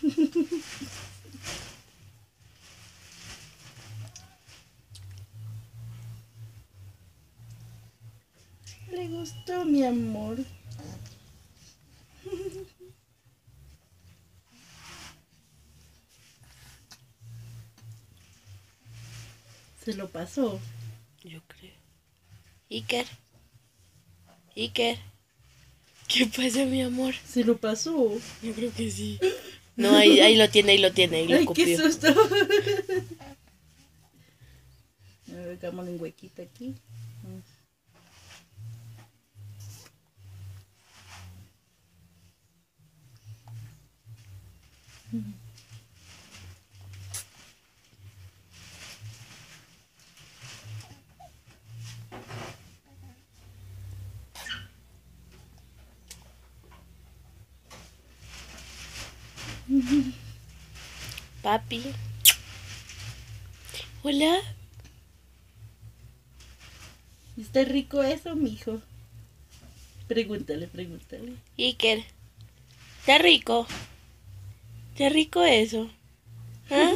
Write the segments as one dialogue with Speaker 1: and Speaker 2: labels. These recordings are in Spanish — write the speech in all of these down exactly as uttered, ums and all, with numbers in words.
Speaker 1: Le gustó, mi amor. Se lo pasó.
Speaker 2: Yo creo. Iker. Iker. ¿Qué pasa, mi amor?
Speaker 1: Se lo pasó.
Speaker 2: Yo creo que sí. No, ahí, ahí lo tiene, ahí lo tiene, ahí lo
Speaker 1: Ay,
Speaker 2: copió.
Speaker 1: qué susto. A ver, hagámosle un huequito aquí.
Speaker 2: Papi. Hola.
Speaker 1: ¿Está rico eso, mijo? Pregúntale, pregúntale.
Speaker 2: Iker. ¿Está rico? ¿Está rico eso? ¿Ah?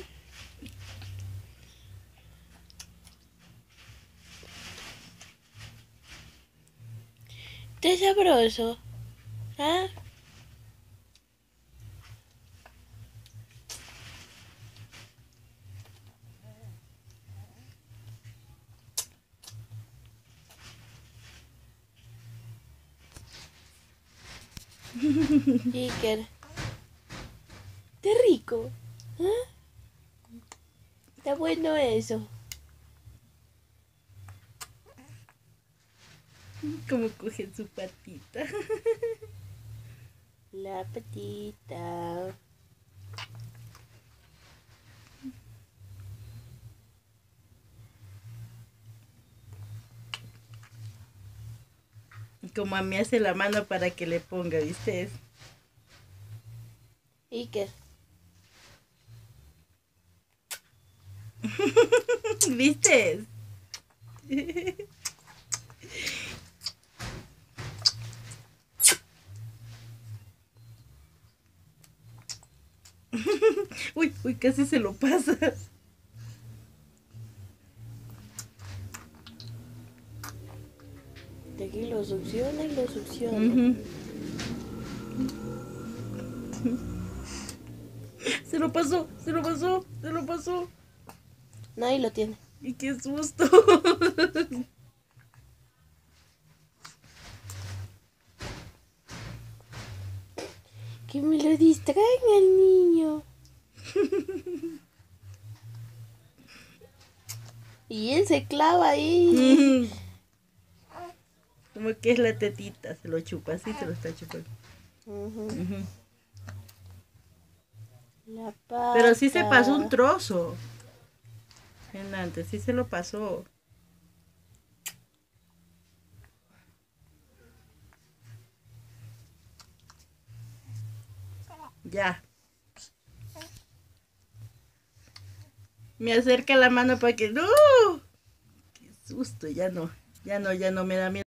Speaker 2: ¿Está sabroso? ¿Ah? Iker. ¿Está rico? ¿Ah? ¿Está bueno eso?
Speaker 1: Como cogen su patita.
Speaker 2: La patita.
Speaker 1: Como a mí hace la mano para que le ponga, ¿viste?
Speaker 2: Iker.
Speaker 1: ¿Viste? Uy, uy, casi se lo pasa.
Speaker 2: De aquí lo succiona y lo succiona.
Speaker 1: Uh-huh. Se lo pasó, se lo pasó, se lo pasó.
Speaker 2: No, ahí lo tiene.
Speaker 1: Y qué susto.
Speaker 2: Que me lo distraen al niño. Y él se clava ahí.
Speaker 1: Como que es la tetita, se lo chupa, así se lo está chupando.
Speaker 2: Uh-huh.
Speaker 1: Uh-huh.
Speaker 2: La pata.
Speaker 1: Pero sí se pasó un trozo. Antes sí se lo pasó. Ya. Me acerca la mano para que... ¡No! ¡Qué susto! Ya no. Ya no, ya no me da miedo.